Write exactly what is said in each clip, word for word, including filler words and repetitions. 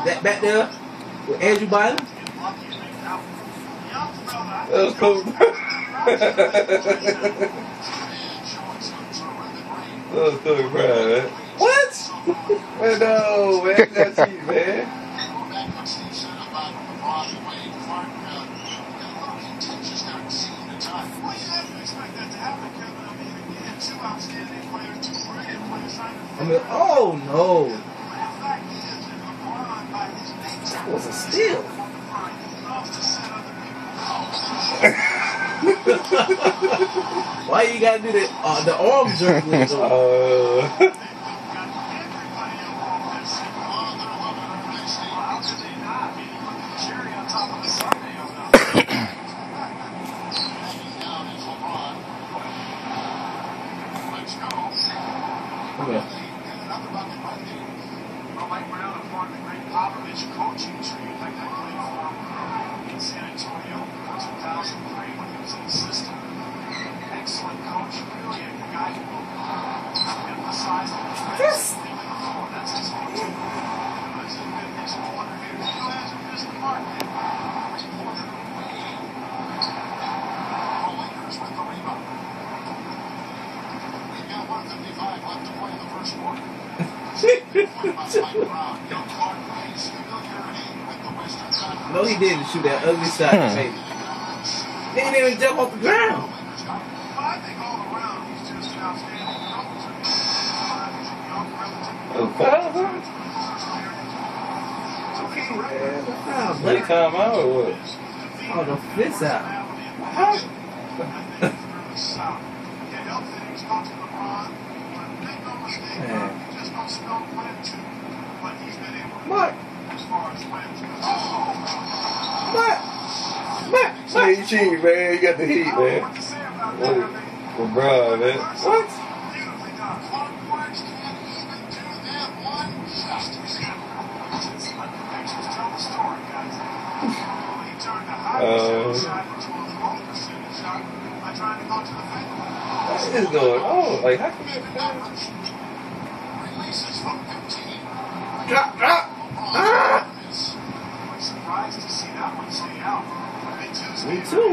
That back there with Andrew Bynum. That was cool. That was cool, bro, man. What? Man, no, man. That's cheap, man. I mean, oh no. That was a steal. Why you gotta do the uh, the arm jerk with it? Uh, No, he didn't shoot that ugly shot, baby. He didn't even jump off the ground. oh, foul, huh? Did he come out or what? Oh, the fits out. Huh? Man. What? What? What? Man, you cheating, man. You got the heat, man. LeBron, man. What? Uh, what is going on? Like, how can that Drop, drop. Ah! Me too.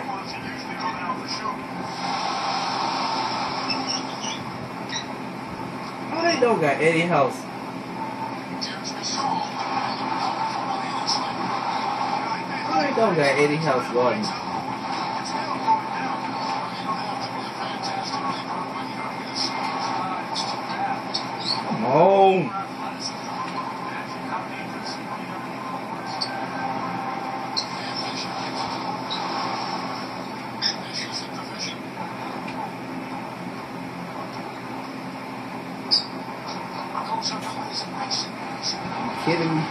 Oh, they don't got Eddie House. Oh, they don't got Eddie House guarding. Come on. Kidding me?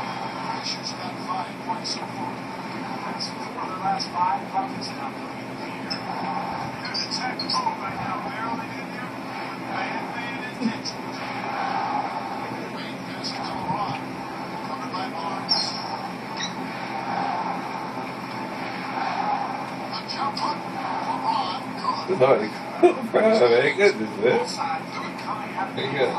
It's already cool, bro, man. Goodness, man. There you go.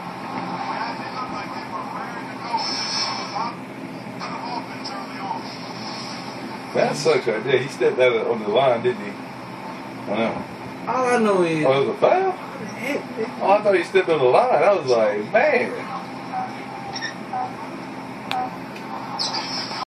That sucks right there. He stepped out on the line, didn't he? I know. All I know is. Oh, it was a foul? Oh, I thought he stepped on the line. I was like, man.